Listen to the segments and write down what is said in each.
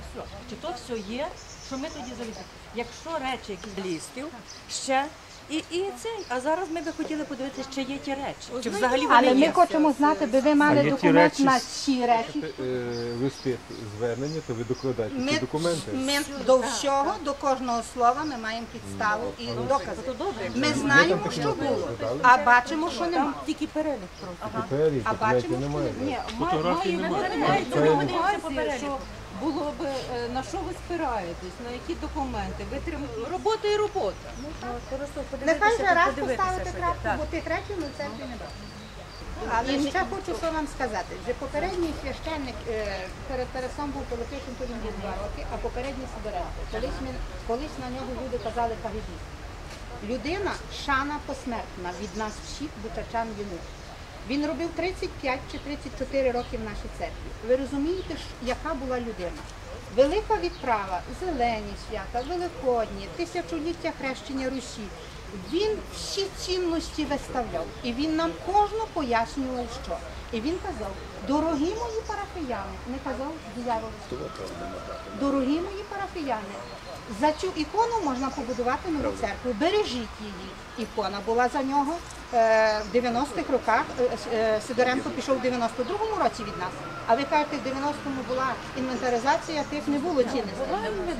все. Чи то все є, що ми тоді залізли. Якщо речі якісь лістів, ще, а зараз ми би хотіли подивитися, чи є ті речі, чи взагалі вони є. Але ми хочемо знати, би ви мали документ на ці речі. Листи звернення, то ви докладаєте ці документи. Ми до всього, до кожного слова ми маємо підставу і докази. Ми знаємо, що було, а бачимо, що немає. Тільки перелік просто. Тепер А бачимо, що немає. немає. Фотографії немає. Що було б, на що ви спираєтесь, на які документи? Робота і робота. Нехай вже раз поставити крапку, бо тих речей ми в церкві не бачимо. Але ще хочу що вам сказати, що попередній священник перед Тарасом був Пилипишин, то він був 2 роки, а попередній Сидоренко. Колись на нього люди казали кагебіст. Людина шана посмертна від нас всіх, бутачан війни. Він робив 35 чи 34 роки в нашій церкві. Ви розумієте, яка була людина? Велика відправа, зелені свята, великодні, тисячоліття хрещення Русі. Він всі цінності виставляв. І він нам кожну пояснював, що. І він казав, дорогі мої парафіяни, не казав диявол, дорогі мої парафіяни, за цю ікону можна побудувати нову церкву, бережіть її. Ікона була за нього в 90-х роках, Сидоренко пішов в 92-му році від нас, а ви кажете, в 90-му була інвентаризація, тих не було цінностей.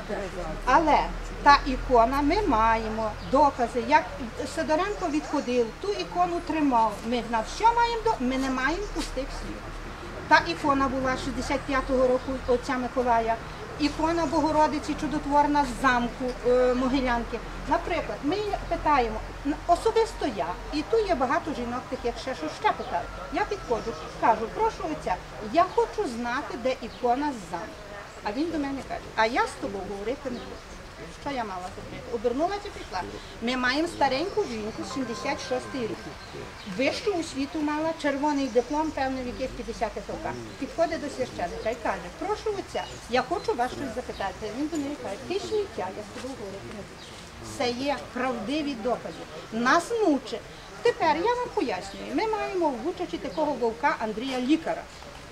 Але та ікона, ми маємо докази, як Сидоренко відходив, ту ікону тримав, ми на все маємо, ми не маємо пустих слів. Та ікона була 65-го року отця Миколая, ікона Богородиці чудотворна з замку Могилянки. Наприклад, ми питаємо, особисто я, і тут є багато жінок таких ще, що ще питають. Я підходжу, кажу, прошу отця, я хочу знати, де ікона з замку. А він до мене каже, а я з тобою говорити не буду. Що я мала зробити? Обернулася і пішла. Ми маємо стареньку жінку, 76-й рік. Вищу освіту мала, червоний диплом, певно, в яких 50-х роках. Підходить до священника і каже, прошу отця, я хочу вас щось запитати. Він до неї каже, ти сміття, я з тобою говорити не буду. Це є правдиві докази. Нас мучить. Тепер я вам пояснюю, ми маємо в Бучачі такого вовка Андрія Лікара.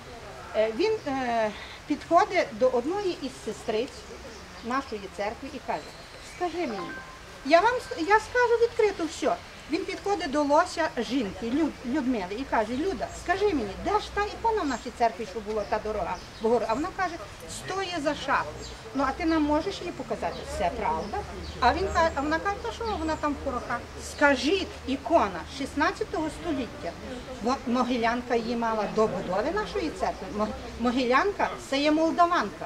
Він підходить до одної із сестриць нашої церкви і каже, скажи мені, я скажу відкрито все. Він підходить до лося жінки, Людмили, і каже, Люда, скажи мені, де ж та ікона в нашій церкві, що була та дорога? А вона каже, стоїть за шафу. Ну, а ти нам можеш її показати? Це правда. А вона каже, та що вона там в порохах? Скажіть, ікона 16 століття. Могилянка її мала до будови нашої церкви. Могилянка – це є молдаванка.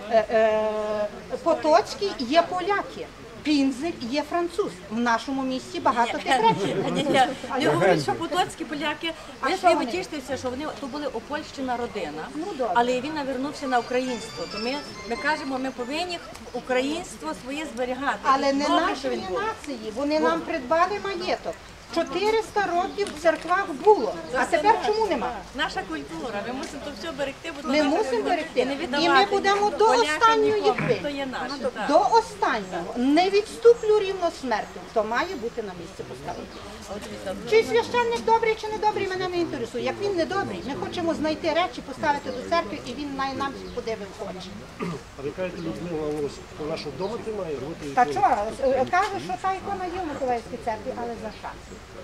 Потоцький є поляки. Пінзель є француз. В нашому місті багато тих речей. Не говорять, що потоцькі поляки, ви ж не тішитеся, що вони то були опольщена родина, але він навернувся на українство. То ми кажемо, ми повинні українство своє зберігати. Але не нашої нації, вони нам придбали маєток. 400 років в церквах було, а тепер чому нема? Наша культура, ми мусимо то все берегти, бо ми мусимо берегти. І ми будемо до останньої хвилі. До останнього. Не відступлю рівно смертю, то має бути на місці поставити. Чи священник добрий, чи не добрий, мене не інтересує. Як він не добрий, ми хочемо знайти речі, поставити до церкви, і він нам подивив очі. А ви кажете, Людмила, то нашу вдома тримає? Та чого? Каже, що та ікона є в Миколаївській церкві, але за шанс.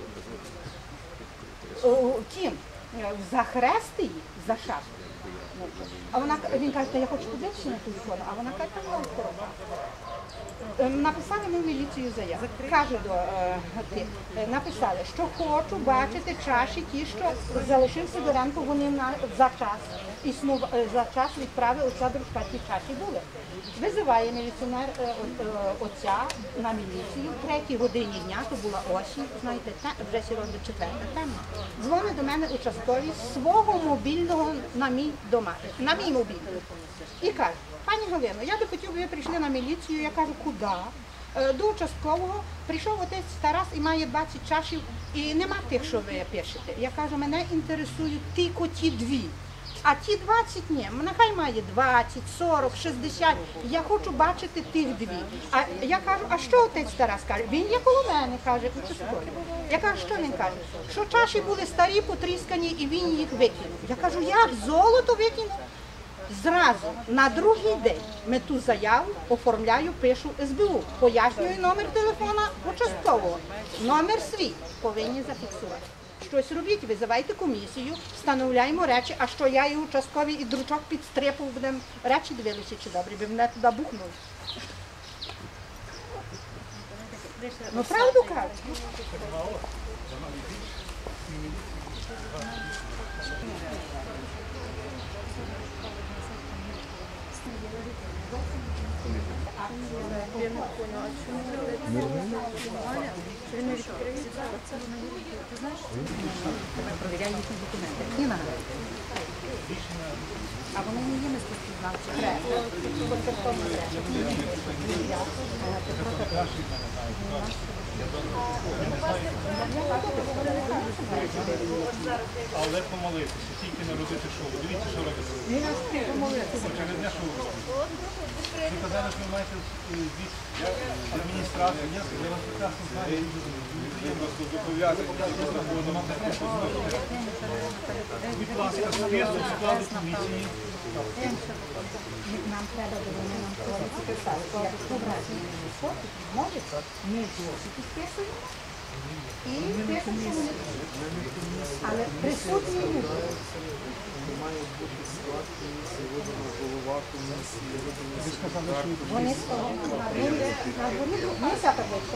Втім, захрести її за шапку. А він каже, я хочу подивитися на ту ікону, а вона каже, вона второга. Написали ми в міліцію заяву. Каже написали, що хочу бачити чаші ті, що залишив Сидоренко, вони за час відправи отця Дружка, ті чаші були. Визиває міліціонер отця на міліцію, в 3-й годині дня, то була осінь, знаєте, вже сьогодні 4-та тема. Дзвонить до мене участковий з свого мобільного на мій мобільний. І каже, пані Галино, я би хотів, ви прийшли на міліцію, я кажу, куди? До участкового прийшов отець Тарас і має 20 чашів, і нема тих, що ви пишете. Я кажу, мене інтересують тільки ті 2. А ті 20 ні, нехай має 20, 40, 60, я хочу бачити тих 2. А я кажу, а що отець Тарас каже? Він є коло мене, каже, участковий. Я кажу, що він каже? Що чаші були старі, потріскані і він їх викинув. Я кажу, як золото викинув? Зразу на другий день ми ту заяву оформляю, пишу СБУ, пояснюю номер телефона участкового, номер свій, повинні зафіксувати. Щось робіть, визивайте комісію, встановляємо речі, а що я і участкові, і дручок підстрипав, будемо речі дивилися, чи добре, би мене туди бухнули. Ну, правду кажу. А вони не є мистецтвознавчі. Але помолитися, тільки не робити шоу. Дивіться, що робите. Через дня шоу робите. Ви казали, що ви маєте від адміністрації. Я вас прекрасно знаю. Неприємно доповідати. Будь ласка, список складу комісії. Нам треба, бо вони нам проводять писати. Як побрати може, ми досить підписуємо і пишемо, що вони пишуть. Але присутні люди. Вони скажуть, ми ця табличка.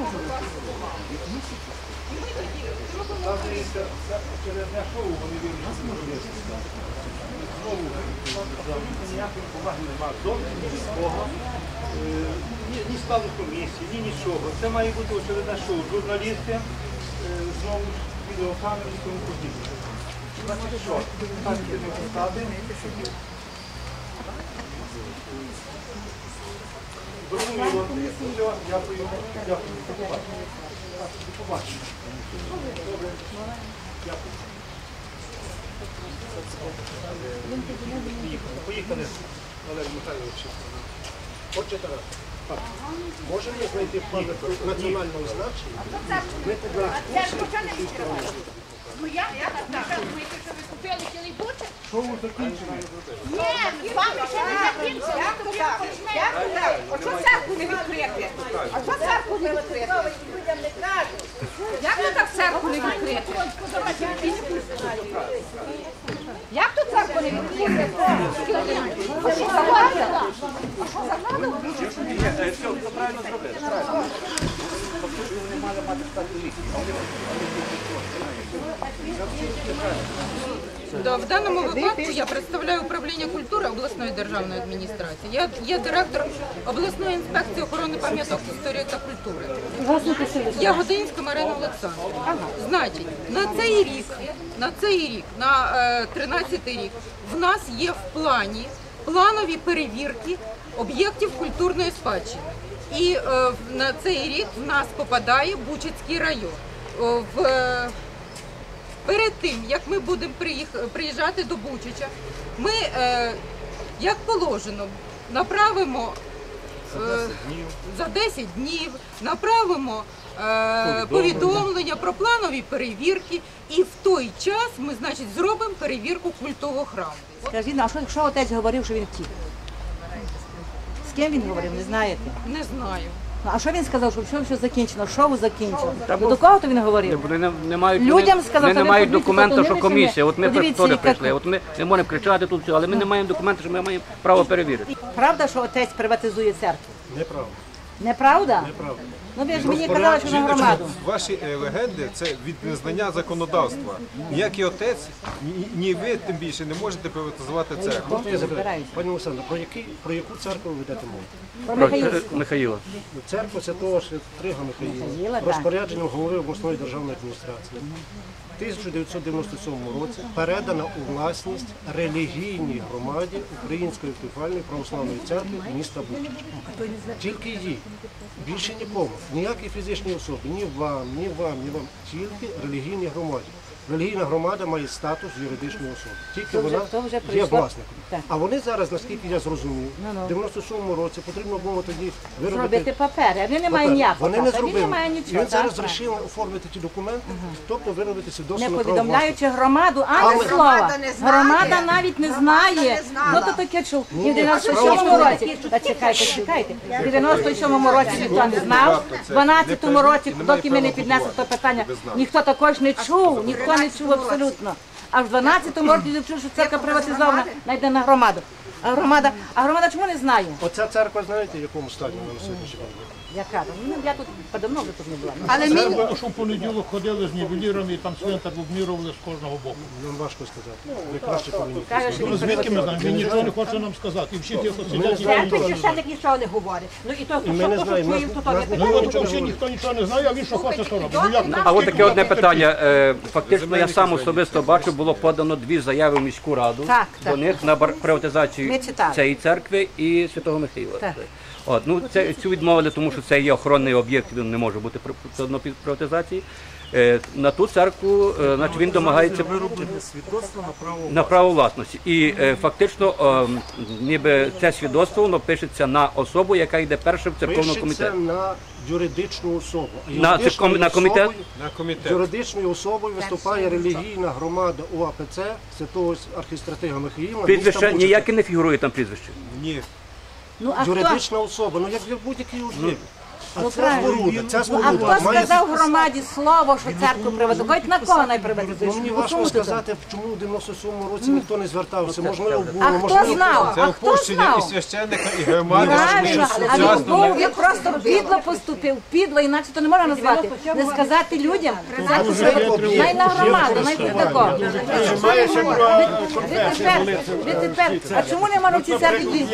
Через дня шоу вони вірять. Знову ніякої поваги немає. Зовсім нікого. Ні складу комісії, ні нічого. Це має бути очередне шоу. Журналісти, знову ж відеокамери і тому подібне. Значить що? Ставте депутати. Зрозуміло. Все, дякую. Дякую. До побачення. Добре. Дякую. Поїхали. Олег Михайлович, отже, Тарас, можемо знайти пам'ятку національного значення? Ми туди Ну як так? Ми що ви купили цілий бучок? Шоу закінчено. Ні, з вами ще не закінчили. Як так? А що церкву не відкрити? А що церкву не відкрити? Людям не кажуть. Як ви так церкву не відкрити? Як тут церкву не відкрити? А що завадили? А що завадили? Це правильно зробили. Вони мали мати стати ліки. В даному випадку я представляю управління культури обласної державної адміністрації. Я є директор обласної інспекції охорони пам'яток історії та культури. Ягодинська Марина Олександрівна. Значить, на цей рік, на 13-й рік, в нас є в плані планові перевірки об'єктів культурної спадщини. І на цей рік в нас попадає Бучацький район. Перед тим, як ми будемо приїжджати до Бучача, ми, як положено, направимо за 10 днів, направимо повідомлення про планові перевірки, і в той час ми, значить, зробимо перевірку культового храму. Скажіть, а що отець говорив, що він втік? З ким він говорив, не знаєте? Не знаю. Ну, а що він сказав, що все закінчено, шоу закінчено? Ну, до кого то він говорив? Вони не мають, Людям сказав, вони не що ви мають подивіться, документу, що подивіться, комісія. От ми подивіться, теж прийшли. яка- От ми не можемо кричати тут, але ми не маємо документу, що ми маємо право перевірити. Правда, що отець приватизує церкву? неправда. Неправда? Неправда. Ну ви ж мені казали, що на громаду. Ваші легенди це від незнання законодавства. Ніякий отець, ні ви тим більше не можете приватизувати церкву. Можна я запитаю? Пані Олександр, про яку церкву ви ведете мову? Про Михаїла. Церква Святого Штрига Михаїла, розпорядженням голови обласної державної адміністрації. В 1997 році передана у власність релігійній громаді Української автокефальної православної церкви міста Бучач. Тільки їй. Більше нікому. Ніякій фізичній особі, ні вам, ні вам, ні вам. Тільки релігійній громаді. релігійна громада має статус юридичної особи. Тільки То вже вона є прийшло. власником. Так. А вони зараз, наскільки я зрозумів, в 97-му році потрібно було тоді Зробити виробити папери, а він не має папери. ніякого. Вони не Він не зробили. має І нічого. він зараз так. вирішив оформити ті документи, тобто виробити свідоцтво Не на право повідомляючи власності. громаду, ані Але- слова. Громада не знає. Громада навіть не знає. не знала. Хто то таке чув? І в Ні, 97-му справа році. Та чекайте. В 97-му році ніхто не знав. В 12-му році, доки ми не піднесли це питання, ніхто також не чув, ніхто не чув абсолютно. А в 12-му році чув, що церква приватизована, найде на громаду. А громада чому не знає? Оця церква, знаєте, в якому стані вона на сьогоднішній день? Яка? Ну, я тут подавно вже тут не була. Але мені Треба, що в понеділок ходили з нівелірами і там цвинтар обмірували з кожного боку. Нам важко сказати. Ви краще повинні. Каже, що Ну, звідки ми знаємо? Він нічого не хоче нам сказати. І всі тихо сидять. і церкві нічого не священник нічого не говорить. Ну і то, І ми не знаємо, нас Ну от взагалі ніхто нічого не знає, а він що хоче, то робить. Ну як так? А от таке одне питання. Фактично, я сам особисто бачу, було подано 2 заяви в міську раду Так, так. до них на приватизацію Ми читали. цієї церкви і Святого Михайла. Так. От, ну, цю відмовили, тому що це є охоронний об'єкт, він не може бути все одно під приватизації. На ту церкву, значить, він домагається на право власності. І фактично, ніби це свідоцтво, воно пишеться на особу, яка йде першим в церковному Пишеться комітеті. на юридичну особу. А На юридичною на комітет? особою- На комітет. Юридичною особою виступає релігійна громада УАПЦ Святого архістратига Михаїла. Прізвище міста Бучач. ніяке не фігурує там прізвище. Ні. Ну, а хто? Юридична особа, ну як для будь-який об'єкт. А Ну, це правильно. споруда, ця А споруда хто має... сказав громаді слово, що церкву приватизують? Хоч на кого не Ну, приватизуєш? мені Ну, важко чому ти так? сказати, чому в 97-му році ніхто не звертався. Можливо, було, А можливо, хто знав? Це А хто опущення і знав? священника, і громади. Правильно, що а він сучасно. був, він просто підло поступив, підло, інакше то не можна назвати. Не сказати людям, церкву приватизують. Най на громаду, най що такого. Ви тепер, а чому нема в цій церкві?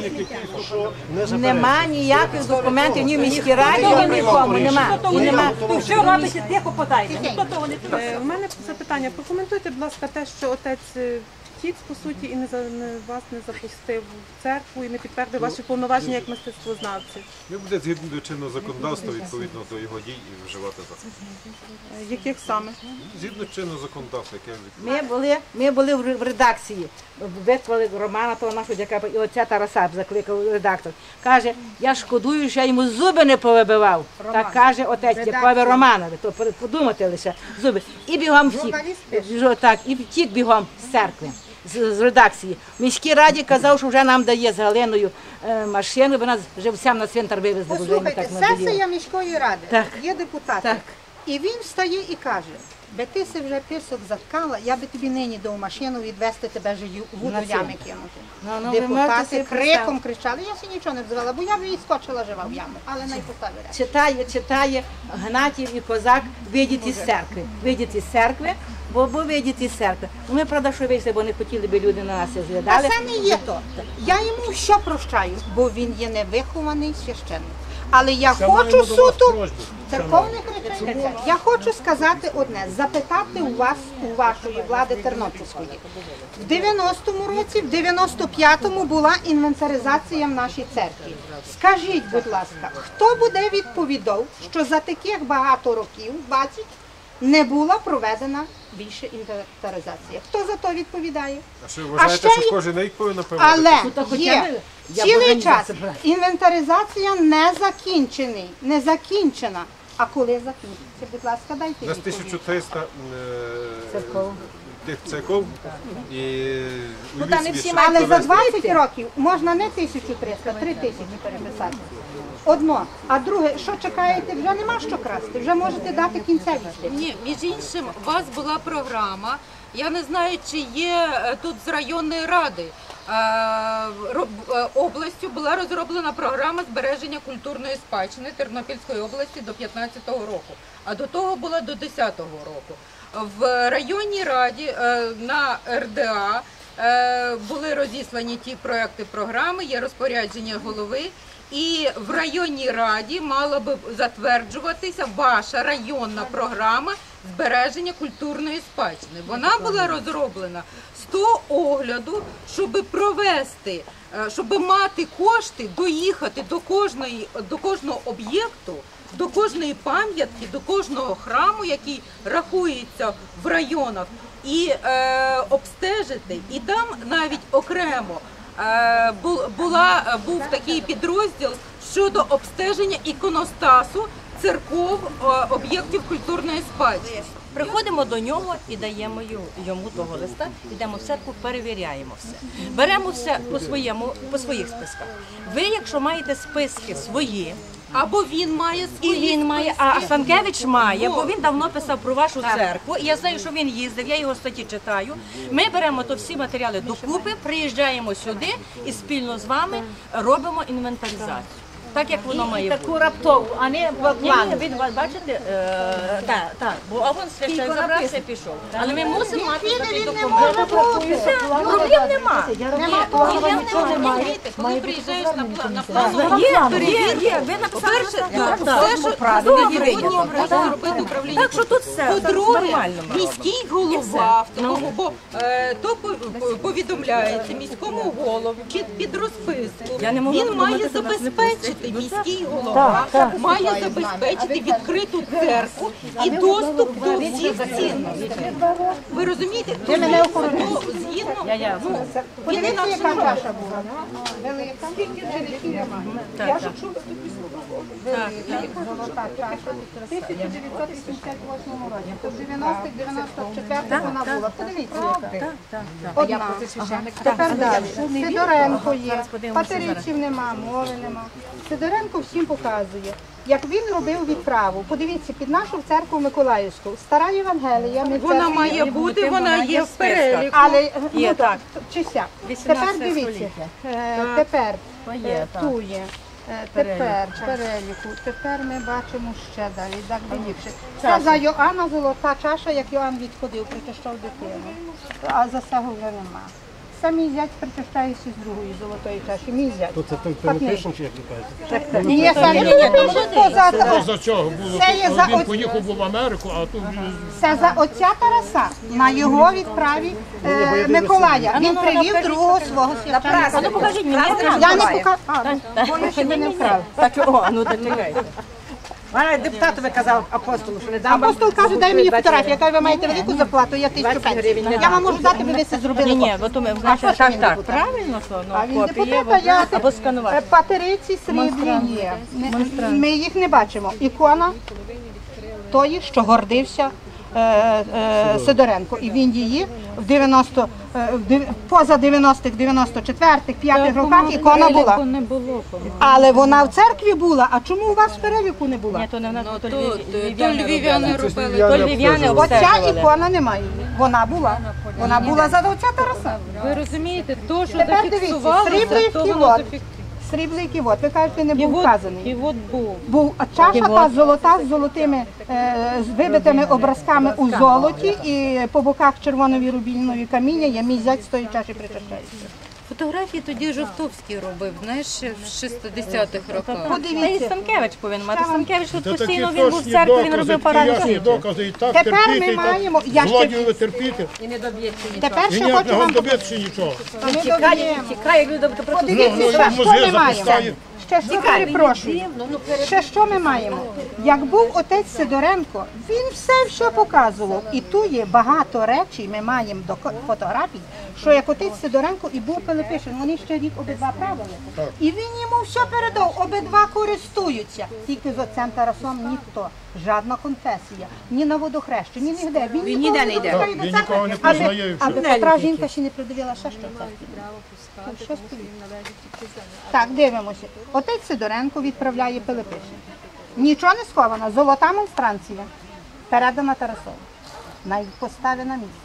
Нема ніяких документів ні в міській раді, ні в нікому, нема. І нема. що робите, тихо подайте. Ніхто того не У мене запитання. Прокоментуйте, будь ласка, те, що отець втік, по суті, і вас не запустив в церкву і не підтвердив ваші повноваження як мистецтвознавці. Ми буде згідно до чинного законодавства відповідно до його дій і вживати заходи. Яких саме? Згідно чинного законодавства, яке відповідає. Ми були в редакції, викликали Романа, того нашого дяка, і отця Тараса закликав редактор. Каже, я шкодую, що я йому зуби не повибивав. Так каже отець Дякові Романові, то подумати лише зуби. І бігом втік. Так, і втік бігом з церкви. З редакції. В міській раді казав, що вже нам дає з Галиною машину, бо нас живцям на цвинтар вивезли. бо вже йому Послухайте, так надоїло. сесія міської ради, Так. є депутати. Так. І він встає і каже, би ти си вже писок заткала, я би тобі нині дав машину відвезти тебе живу в На ями це. кинути. Ну, ви можете Депутати собі криком кричали, я ще нічого не взяла, бо я б її скочила жива в яму, але не поставили. Читає Гнатів і Козак, вийдіть із церкви. Вийдіть із церкви, бо вийдіть із церкви. Ми, правда, що вийшли, бо не хотіли би люди на нас А зглядали. це не є то. Я йому що прощаю, бо він є невихований священник. Але я хочу суто церковних речей. Я хочу сказати одне, запитати у вас, у вашої влади Тернопільської. В 90-му році, в 95-му була інвентаризація в нашій церкві. Скажіть, будь ласка, хто буде відповідав, що за таких багато років, 20, не була проведена більше інвентаризація? Хто за то відповідає? А що, вважаєте, ще що кожен рік повинно проводити? Але то хоча є б я цілий повинна час забрати. інвентаризація не закінчена. А коли закінчиться? Будь ласка, дайте У нас відповідь. 1300 Церков. тих церков і у та не Львівській всі ще мають Але за провести. 20 років можна не 1300, 3000 переписати. Одно. А друге, що чекаєте, вже нема що красти, вже можете дати кінцевість. Ні, між іншим, у вас була програма. Я не знаю, чи є тут з районної ради. Областю була розроблена програма збереження культурної спадщини Тернопільської області до 2015 року, а до того була до 2010 року. В районній раді на РДА були розіслані ті проекти програми, є розпорядження голови. І в районній раді мала би затверджуватися ваша районна програма збереження культурної спадщини. Вона була розроблена з того огляду, щоб провести щоб мати кошти, доїхати до кожного об'єкту, до кожної пам'ятки, до кожного храму, який рахується в районах, і обстежити. І там навіть окремо був такий підрозділ щодо обстеження іконостасу церков, об'єктів культурної спадщини. Приходимо до нього і даємо йому того листа, йдемо в церкву, перевіряємо все. Беремо все по своїх списках. Ви, якщо маєте списки свої, або він має свої і він має, а Станкевич має, бо він давно писав про вашу церкву, і я знаю, що він їздив, я його статті читаю. Ми беремо то всі матеріали докупи, приїжджаємо сюди і спільно з вами робимо інвентаризацію. Так, як воно має бути. Таку раптову, а не плану. Ви бачите, так, бо а вон священник забрався і пішов. Але ми мусимо мати такий документ. Проблем нема. Коли приїжджаєш на плану, Є, ви написали. робити управління. Так що тут все По-друге, міський голова, бо то повідомляється міському голові під розписку. Він має забезпечити, міський голова має забезпечити відкриту церкву і доступ до всіх цінностей. Ви розумієте? Згідно, Подивіться, яка чаша була. Велика. Золота чаша. В 1988 році. То в 90-94 вона була. Подивіться, яка. Одна. Тепер далі. Сидоренко є. Патериців нема, мови нема. Сидоренко всім показує, як він робив відправу. Подивіться, під нашу церкву Миколаївську. Стара Євангелія. вона має бути, вона є в переліку. Але, Є, так. чи сяк. Тепер дивіться, тепер ту є. Тепер переліку, тепер ми бачимо ще далі, так ліпше. Це за Йоанна золота чаша, як Йоанн відходив, причащав дитину, а за цього вже нема. Це мій зять причащається з другої золотої чаші, мій зять. То це той Пилипишин, чи як ви кажете? Ні, це не Пилипишин, то За чого було? Це є за Він поїхав був в Америку, а тут це за отця Тараса на його відправі Миколая. Він привів другого свого священника. Ну покажіть мені. Я не покажу, бо я ще не вкрав. Так, о, ну так чекай. Депутатові казав апостолу, що не дам. Апостол каже, дай мені фотографію. Я кажу, ви маєте велику зарплату, я 1000 пенсій. Я вам можу дати, ви це зробили. Ні, бо то ми значить так, правильно, що А він копії депутата, я або сканувати. патериці сріблі є. Ми їх не бачимо. Ікона тої, що гордився Сидоренко. І він її в 90, поза 90-х, 94-х, 5-х роках ікона була. Але вона в церкві була, а чому у вас в переліку не була? Ні, то не в нас, то львів'яни робили. То львів'яни Оця обстежували. ікона немає. Вона була. Вона була за отця Тараса. Ви розумієте, то, що Тепер дивіться, зафіксувалося, сріблий то воно ківот. зафіксувалося. Сріблий ківот. Ви кажете, не був вказаний. Ківот був. Був чаша та золота з золотими з вибитими образками у золоті і по боках червоної рубільної каміння. Я мій зять з тої чаші причащається. Фотографії тоді Жовтовський робив, знаєш, ще в 60-х роках. Та і Подивіться. Станкевич повинен мати. Станкевич тут такі постійно, він був в точні церкві, він докази, робив такі ясні парадні. докази, і так Тепер ми терпіти, і маємо. так Я ще злодію терпіти. тепер І ще ні, хочу не вам добитися нічого. Тікає, як люди Подивіться, Ну, ще що музей ми маємо. запускає. Ще що перепрошую. Ще що ми маємо? Як був отець Сидоренко, він все показував. І тут є багато речей, ми маємо до фотографій, що як отець Сидоренко і був Пилипишин, вони ще рік обидва правили. І він йому все передав, обидва користуються. Тільки з отцем Тарасом ніхто, жодна конфесія, ні на водохрещі, ні ніде. Він ніде не йде. Він нікого не признає, і все. Аби Петра жінка ще не придивила ще що це. Що стоїть? Так, дивимося. Отець Сидоренко відправляє Пилипишин. Нічого не сховано. Золота монстранція. Передана Тарасові. Постави на місце.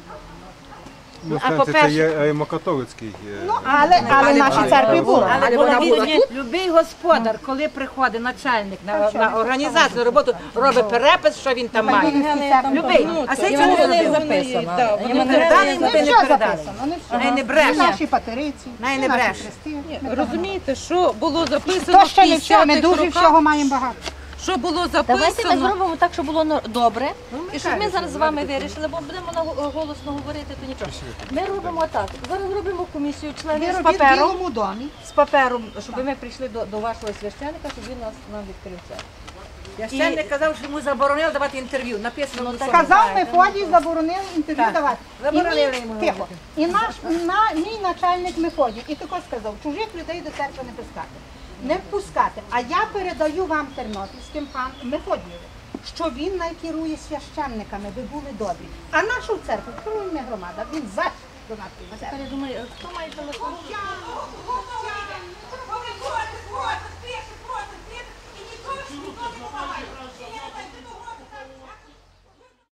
Ну, це є римокатолицький. Але в нашій церкві було. Але вона була тут. Любий господар, коли приходить начальник на організацію, роботу, робить перепис, що він там має. Любий. А це цього не записано. Йому передали, йому Не не все передали. записано, не все. Най не бреше. Наші патериці, Най не наші бреше. хрести. Розумієте, що було записано То в ще не все, ми 50-х дуже роках, всього маємо багато. що було Давайте ми записано. зробимо так, щоб було добре, і щоб ми зараз з вами вирішили, бо будемо голосно говорити, то нічого. Ми робимо так. Зараз робимо комісію Ви членів з робіть в папером. Білому домі. З папером, щоб ми прийшли до вашого священника, щоб він нам відкрив це. Священник казав, що йому заборонили давати інтерв'ю. Написано, так. Сказав Мефодій, заборонив інтерв'ю Так. давати. Заборонили І йому мій, тихо. І мій начальник Мефодій, і тако сказав, чужих людей до церкви не пускати. Не впускати. А я передаю вам тернопільським пан Мефодієві, що він найкерує священниками, ви були добрі. А нашу церкву керує не громада, він завжди до нас. Я думаю, хто має телефон?